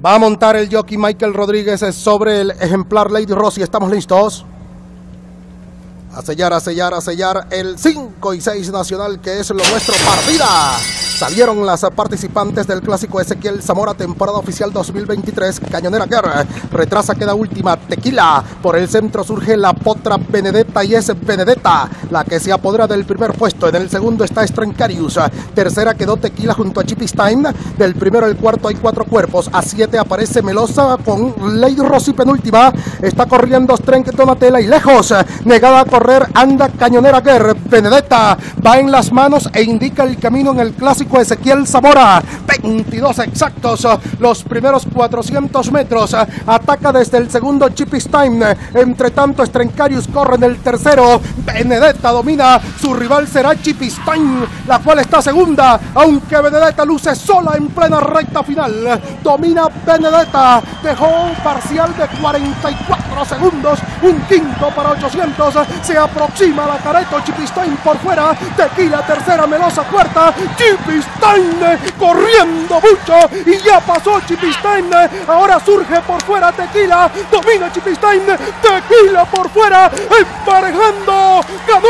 Va a montar el jockey Michael Rodríguez sobre el ejemplar Lady Rossi. ¿Estamos listos? A sellar el 5 y 6 nacional, que es lo nuestro. Partida. Salieron las participantes del clásico Ezequiel Zamora, temporada oficial 2023. Cañonera Guerra retrasa, queda última. Tequila. Por el centro surge la potra Benedetta, y es Benedetta la que se apodera del primer puesto. En el segundo está Strencarius. Tercera quedó Tequila junto a Chippistime. Del primero al cuarto hay 4 cuerpos. A 7 aparece Melosa con Lady Rossi penúltima. Está corriendo Strenk Donatella y lejos. Negada a correr anda Cañonera Guerra. Benedetta va en las manos e indica el camino en el clásico Ezequiel Zamora. 22 exactos los primeros 400 metros. Ataca desde el segundo Chippistime. Entre tanto Strencarius corre en el tercero. Benedetta domina. Su rival será Chippistime, la cual está segunda, aunque Benedetta luce sola en plena recta final. Domina Benedetta. Dejó un parcial de 44 segundos. Un quinto para 800. Se aproxima la Careto. Chippistime por fuera. Tequila tercera. Melosa cuarta. Chippistime corriendo mucho y ya pasó Chippistime. Ahora surge por fuera Tequila. Domina Chippistime. Tequila por fuera. Emparejando. Ganó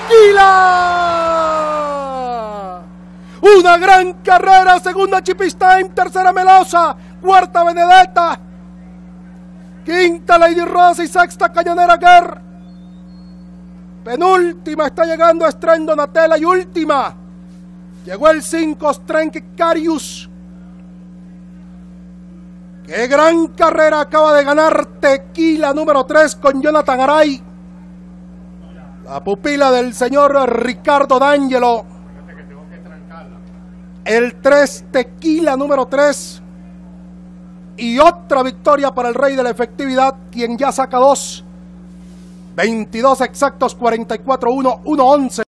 Tequila. Una gran carrera. Segunda Chippistime. Tercera Melosa. Cuarta Benedetta. Quinta Lady Rossi. Sexta Cañonera Guerra. Penúltima está llegando Strenk Donatella y última llegó el 5 Strencarius. Qué gran carrera acaba de ganar Tequila número 3 con Jonathan Aray, la pupila del señor Ricardo D'Angelo. El 3 Tequila número 3. Y otra victoria para el rey de la efectividad, quien ya saca 2. 22 exactos, 44-1, 1-11.